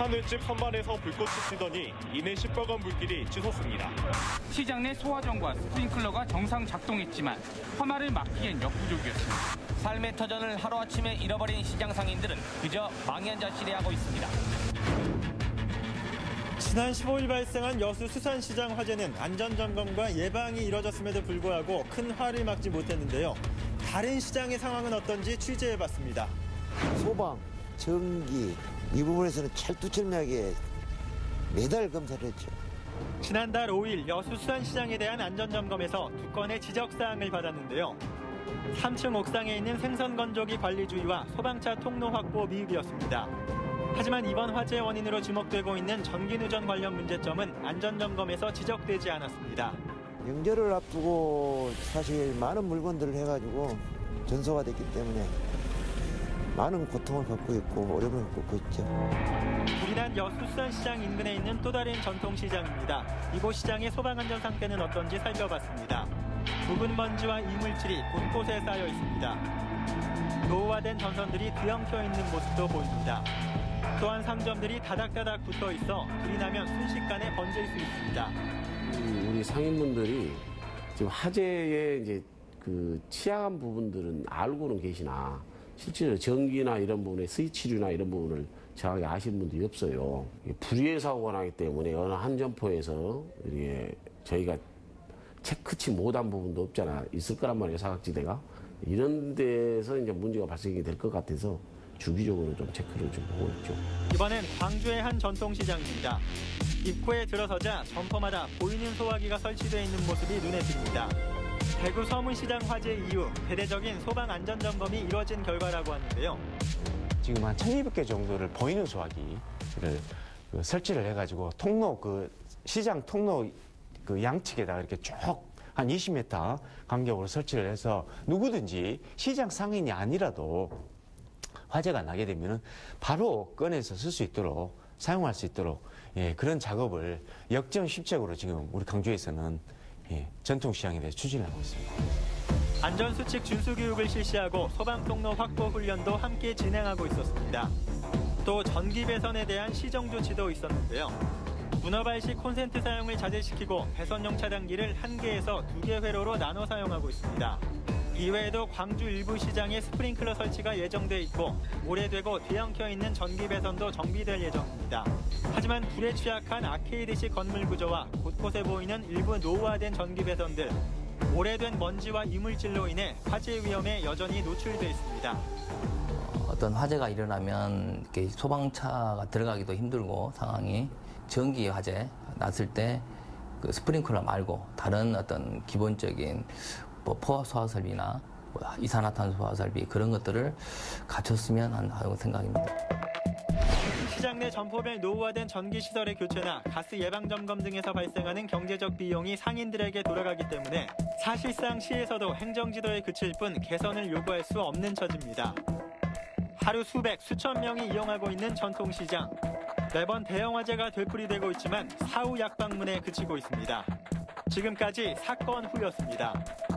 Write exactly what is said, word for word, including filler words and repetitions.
하늘집 선반에서 불꽃이 튀더니 이내 십억 원 불길이 치솟습니다. 시장 내 소화전과 스프링클러가 정상 작동했지만 화마를 막기엔 역부족이었습니다. 삶의 터전을 하루아침에 잃어버린 시장 상인들은 그저 망연자실해하고 있습니다. 지난 십오일 발생한 여수 수산시장 화재는 안전점검과 예방이 이뤄졌음에도 불구하고 큰 화를 막지 못했는데요. 다른 시장의 상황은 어떤지 취재해봤습니다. 소방, 전기 이 부분에서는 철두철미하게 매달 검사를 했죠. 지난달 오일 여수 수산시장에 대한 안전점검에서 두 건의 지적사항을 받았는데요. 삼 층 옥상에 있는 생선 건조기 관리 주의와 소방차 통로 확보 미흡이었습니다. 하지만 이번 화재 원인으로 지목되고 있는 전기 누전 관련 문제점은 안전점검에서 지적되지 않았습니다. 명절을 앞두고 사실 많은 물건들을 해가지고 전소가 됐기 때문에 많은 고통을 겪고 있고 어려움을 겪고 있죠. 불이 난 여수 수산시장 인근에 있는 또 다른 전통시장입니다. 이곳 시장의 소방안전 상태는 어떤지 살펴봤습니다. 묵은 먼지와 이물질이 곳곳에 쌓여 있습니다. 노후화된 전선들이 뒤엉켜 있는 모습도 보입니다. 또한 상점들이 다닥다닥 붙어 있어 불이 나면 순식간에 번질 수 있습니다. 우리 상인분들이 지금 화재의 이제 그 취약한 부분들은 알고는 계시나 실제로 전기나 이런 부분에 스위치류나 이런 부분을 정확히 아시는 분들이 없어요. 불의의 사고가 나기 때문에 어느 한 점포에서 이게 저희가 체크치 못한 부분도 없잖아 있을 거란 말이에요. 사각지대가 이런 데서 이제 문제가 발생이 될 것 같아서 주기적으로 좀 체크를 좀 하고 있죠. 이번엔 광주의 한 전통시장입니다. 입구에 들어서자 점포마다 보이는 소화기가 설치되어 있는 모습이 눈에 띕니다. 대구 서문시장 화재 이후 대대적인 소방 안전점검이 이루어진 결과라고 하는데요. 지금 한 천이백 개 정도를 보이는 소화기를 그 설치를 해가지고 통로 그 시장 통로 그 양측에다가 이렇게 쭉 한 이십 미터 간격으로 설치를 해서 누구든지 시장 상인이 아니라도 화재가 나게 되면은 바로 꺼내서 쓸 수 있도록 사용할 수 있도록 예, 그런 작업을 역점십책으로 지금 우리 광주에서는 예, 전통시장에 대해서 추진을 하고 있습니다. 안전수칙 준수교육을 실시하고 소방통로 확보 훈련도 함께 진행하고 있었습니다. 또 전기 배선에 대한 시정 조치도 있었는데요. 문어발식 콘센트 사용을 자제시키고 배선용 차단기를 한 개에서 두 개 회로로 나눠 사용하고 있습니다. 이외에도 광주 일부 시장에 스프링클러 설치가 예정돼 있고 오래되고 뒤엉켜 있는 전기 배선도 정비될 예정입니다. 하지만 불에 취약한 아케이드식 건물 구조와 곳곳에 보이는 일부 노후화된 전기 배선들, 오래된 먼지와 이물질로 인해 화재 위험에 여전히 노출돼 있습니다. 어떤 화재가 일어나면 이렇게 소방차가 들어가기도 힘들고 상황이 전기 화재 났을 때 그 스프링클러 말고 다른 어떤 기본적인 뭐 포화 소화 설비나 뭐 이산화탄소 소화 설비 그런 것들을 갖췄으면 하는 생각입니다. 시장 내 점포별 노후화된 전기 시설의 교체나 가스 예방 점검 등에서 발생하는 경제적 비용이 상인들에게 돌아가기 때문에 사실상 시에서도 행정지도에 그칠 뿐 개선을 요구할 수 없는 처지입니다. 하루 수백, 수천 명이 이용하고 있는 전통시장. 매번 대형 화재가 되풀이되고 있지만 사후 약방문에 그치고 있습니다. 지금까지 사건 후였습니다.